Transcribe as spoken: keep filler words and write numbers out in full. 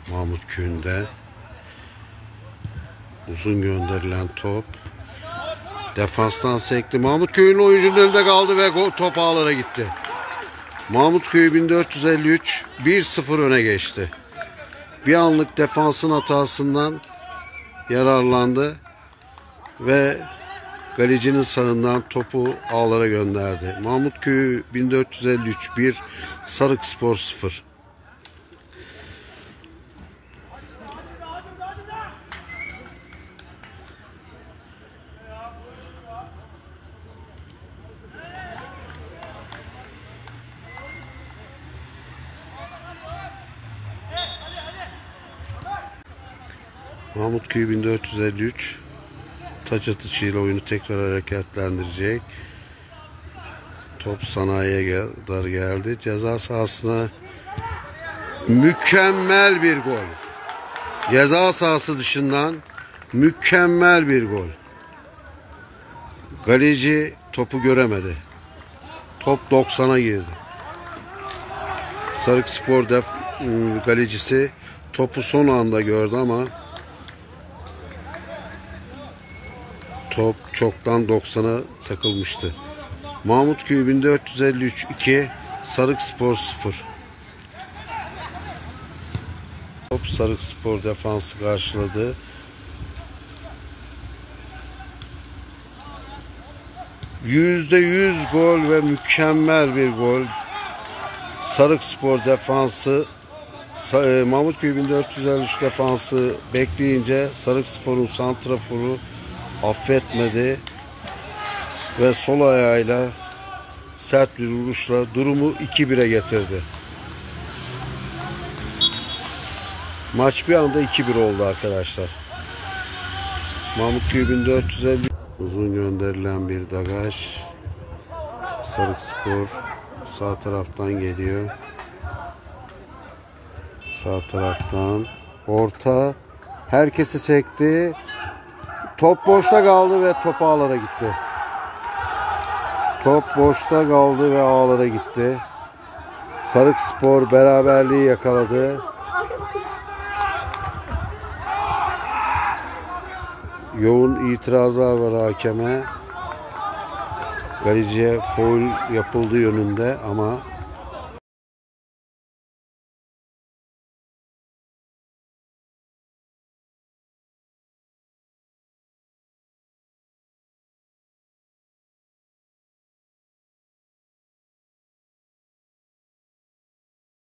Mahmutköy'ünde. Uzun gönderilen top. Defanstan sekti. Mahmutköy'ün oyuncunun önünde kaldı ve gol, top ağlara gitti. Mahmutköy bin dört yüz elli üç bir sıfır öne geçti. Bir anlık defansın hatasından yararlandı ve kalecinin sağından topu ağlara gönderdi. Mahmutköy bin dört yüz elli üç bir, Sarıkspor sıfır. Mahmutköy bin dört yüz elli üç taç atışıyla oyunu tekrar hareketlendirecek. Top sanayiye kadar geldi. Ceza sahasına mükemmel bir gol. Ceza sahası dışından mükemmel bir gol. Kaleci topu göremedi. Top doksana girdi. Sarıkspor def kalecisi topu son anda gördü ama top çoktan doksana takılmıştı. Mahmutköy bin dört yüz elli üç iki, Sarıkspor sıfır. Top Sarıkspor defansı karşıladı. yüzde yüz gol ve mükemmel bir gol. Sarıkspor defansı Mahmutköy bin dört yüz elli üç defansı bekleyince Sarıkspor'un santraforu affetmedi ve sol ayağıyla sert bir vuruşla durumu iki bire getirdi. Maç bir anda iki bir oldu arkadaşlar. Mahmutköy bin dört yüz elli uzun gönderilen bir dagaj. Sarıkspor sağ taraftan geliyor. Sağ taraftan orta, herkesi sekti. Top boşta kaldı ve top ağlara gitti. Top boşta kaldı ve ağlara gitti. Sarıkspor beraberliği yakaladı. Yoğun itirazlar var hakeme. Kaleciye faul yapıldığı yönünde ama